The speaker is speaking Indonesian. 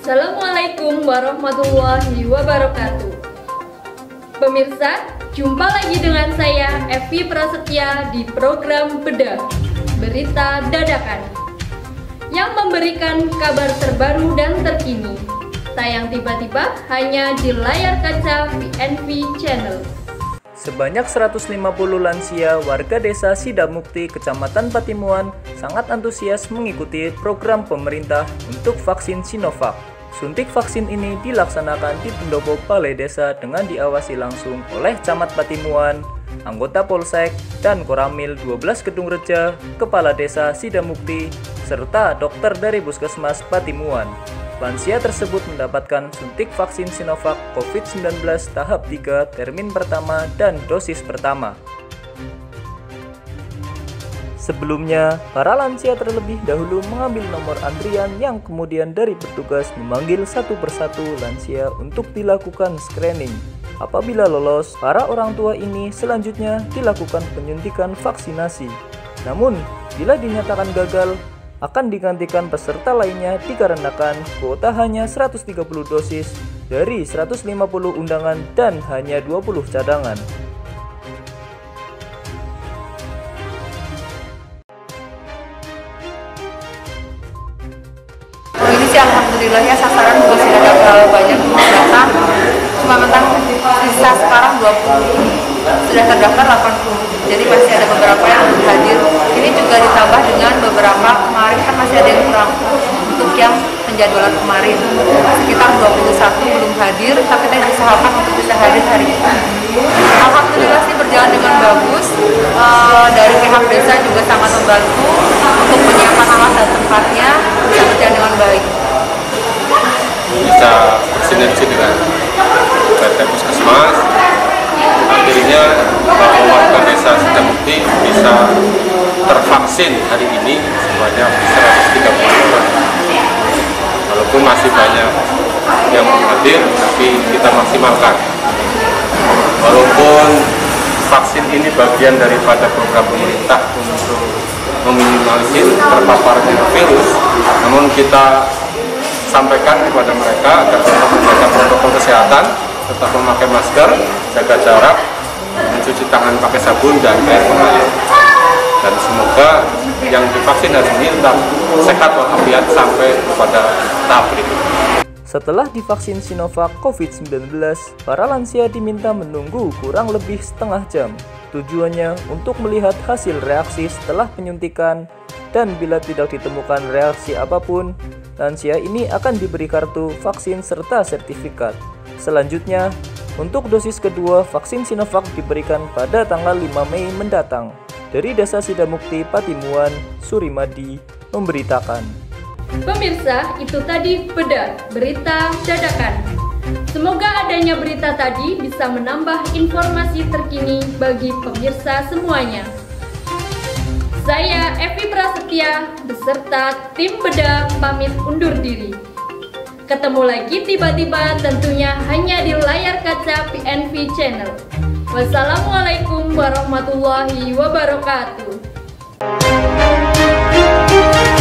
Assalamualaikum warahmatullahi wabarakatuh. Pemirsa, jumpa lagi dengan saya Evi Prasetya di program Bedah Berita Dadakan yang memberikan kabar terbaru dan terkini. Tayang tiba-tiba hanya di layar kaca PNV Channel. Sebanyak 150 lansia warga desa Sidamukti, Kecamatan Patimuan sangat antusias mengikuti program pemerintah untuk vaksin Sinovac. Suntik vaksin ini dilaksanakan di pendopo balai desa dengan diawasi langsung oleh Camat Patimuan, anggota Polsek, dan Koramil 12 Kedung Reja, Kepala Desa Sidamukti, serta dokter dari Puskesmas Patimuan. Lansia tersebut mendapatkan suntik vaksin Sinovac COVID-19 tahap 3 termin pertama dan dosis pertama. Sebelumnya, para lansia terlebih dahulu mengambil nomor antrian yang kemudian dari petugas memanggil satu persatu lansia untuk dilakukan screening. Apabila lolos, para orang tua ini selanjutnya dilakukan penyuntikan vaksinasi. Namun, bila dinyatakan gagal, akan digantikan peserta lainnya dikarenakan kuota hanya 130 dosis dari 150 undangan dan hanya 20 cadangan. Ini sih alhamdulillah ya, sasaran juga sudah ada terlalu banyak datang. Cuma mentang sisa sekarang 20, sudah terdaftar 80. Jadi masih ada beberapa yang belum hadir. Ini juga ditambah dengan beberapa kemarin kan masih ada yang kurang untuk yang penjadwalan kemarin. Sekitar 21 belum hadir, tapi kita diusahakan untuk bisa hadir hari ini. Alhamdulillah sih berjalan dengan bagus. Dari pihak desa juga sangat membantu untuk menyiapkan alat dan tempatnya, bisa berjalan dengan baik. Bisa bersinergi dengan PT Puskesmas, akhirnya warga desa Sidamukti bisa tervaksin hari ini sebanyak 130 orang. Walaupun masih banyak yang belum hadir, tapi kita maksimalkan. Walaupun vaksin ini bagian daripada program pemerintah untuk meminimalisir terpaparnya virus, namun kita sampaikan kepada mereka agar tetap menjaga protokol kesehatan, tetap memakai masker, jaga jarak, mencuci tangan pakai sabun dan air mengalir. Dan semoga yang divaksin hari ini tetap sehat walafiat sampai kepada tahap berikutnya. Setelah divaksin Sinovac COVID-19, para lansia diminta menunggu kurang lebih setengah jam. Tujuannya untuk melihat hasil reaksi setelah penyuntikan, dan bila tidak ditemukan reaksi apapun, lansia ini akan diberi kartu vaksin serta sertifikat. Selanjutnya, untuk dosis kedua, vaksin Sinovac diberikan pada tanggal 5 Mei mendatang. Dari Desa Sidamukti, Patimuan, Surimadi, memberitakan. Pemirsa, itu tadi Bedah Berita Dadakan. Semoga adanya berita tadi bisa menambah informasi terkini bagi pemirsa semuanya. Saya Evi Prasetya beserta tim Bedah pamit undur diri. Ketemu lagi tiba-tiba tentunya hanya di layar kaca PNV Channel. Wassalamualaikum warahmatullahi wabarakatuh.